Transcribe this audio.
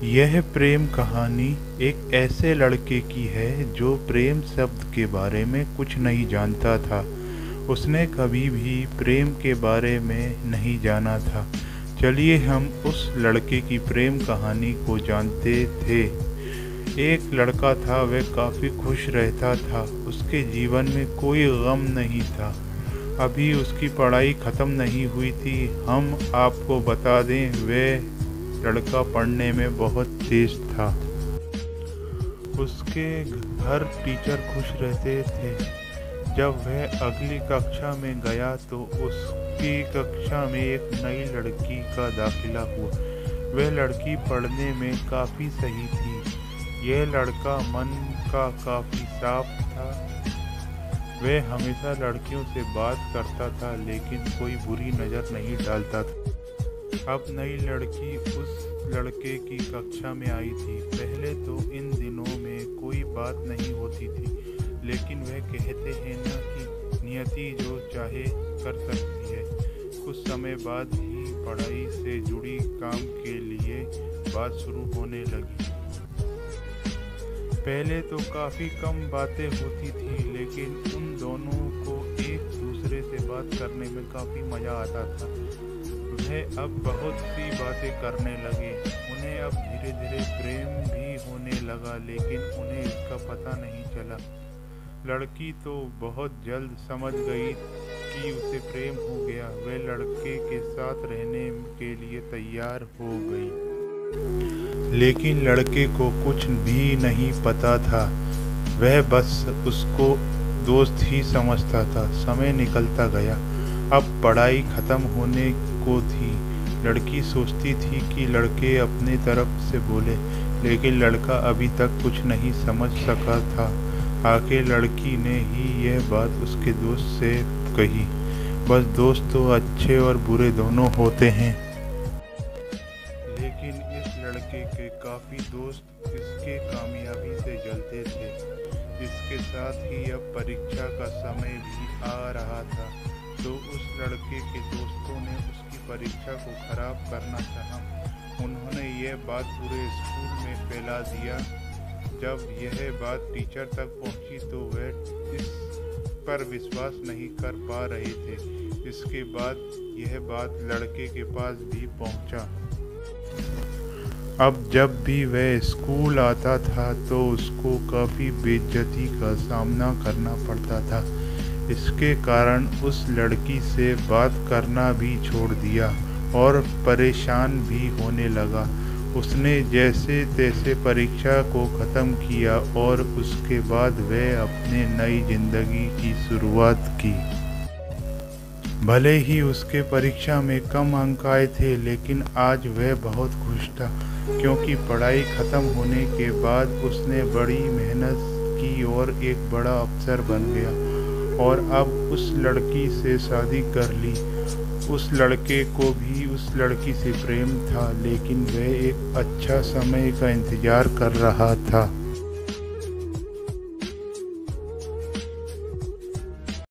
यह प्रेम कहानी एक ऐसे लड़के की है जो प्रेम शब्द के बारे में कुछ नहीं जानता था। उसने कभी भी प्रेम के बारे में नहीं जाना था। चलिए हम उस लड़के की प्रेम कहानी को जानते थे। एक लड़का था, वह काफ़ी खुश रहता था। उसके जीवन में कोई गम नहीं था। अभी उसकी पढ़ाई ख़त्म नहीं हुई थी। हम आपको बता दें, वह लड़का पढ़ने में बहुत तेज था। उसके घर टीचर खुश रहते थे। जब वह अगली कक्षा में गया तो उसकी कक्षा में एक नई लड़की का दाखिला हुआ। वह लड़की पढ़ने में काफ़ी सही थी। यह लड़का मन का काफ़ी साफ था। वह हमेशा लड़कियों से बात करता था, लेकिन कोई बुरी नज़र नहीं डालता था। अब नई लड़की उस लड़के की कक्षा में आई थी। पहले तो इन दिनों में कोई बात नहीं होती थी, लेकिन वह कहते हैं ना कि नियति जो चाहे कर सकती है। कुछ समय बाद ही पढ़ाई से जुड़ी काम के लिए बात शुरू होने लगी। पहले तो काफ़ी कम बातें होती थी, लेकिन उन दोनों को एक दूसरे से बात करने में काफ़ी मज़ा आता था। वह अब बहुत सी बातें करने लगे। उन्हें अब धीरे धीरे प्रेम भी होने लगा, लेकिन उन्हें इसका पता नहीं चला। लड़की तो बहुत जल्द समझ गई कि उसे प्रेम हो गया। वह लड़के के साथ रहने के लिए तैयार हो गई, लेकिन लड़के को कुछ भी नहीं पता था। वह बस उसको दोस्त ही समझता था। समय निकलता गया। अब पढ़ाई ख़त्म होने को थी। लड़की सोचती थी कि लड़के अपने तरफ से बोले, लेकिन लड़का अभी तक कुछ नहीं समझ सका था। आखिर लड़की ने ही यह बात उसके दोस्त से कही। बस दोस्त तो अच्छे और बुरे दोनों होते हैं। लेकिन इस लड़के के काफ़ी दोस्त इसके कामयाबी से जलते थे। इसके साथ ही अब परीक्षा का समय भी आ रहा था, तो उस लड़के के दोस्तों ने उसकी परीक्षा को खराब करना चाहा। उन्होंने यह बात पूरे स्कूल में फैला दिया। जब यह बात टीचर तक पहुंची तो वह इस पर विश्वास नहीं कर पा रहे थे। इसके बाद यह बात लड़के के पास भी पहुंचा। अब जब भी वह स्कूल आता था तो उसको काफ़ी बेइज्जती का सामना करना पड़ता था। इसके कारण उस लड़की से बात करना भी छोड़ दिया और परेशान भी होने लगा। उसने जैसे तैसे परीक्षा को ख़त्म किया और उसके बाद वह अपने नई ज़िंदगी की शुरुआत की। भले ही उसके परीक्षा में कम अंक आए थे, लेकिन आज वह बहुत खुश था, क्योंकि पढ़ाई ख़त्म होने के बाद उसने बड़ी मेहनत की और एक बड़ा अफसर बन गया और अब उस लड़की से शादी कर ली। उस लड़के को भी उस लड़की से प्रेम था, लेकिन वह एक अच्छा समय का इंतज़ार कर रहा था।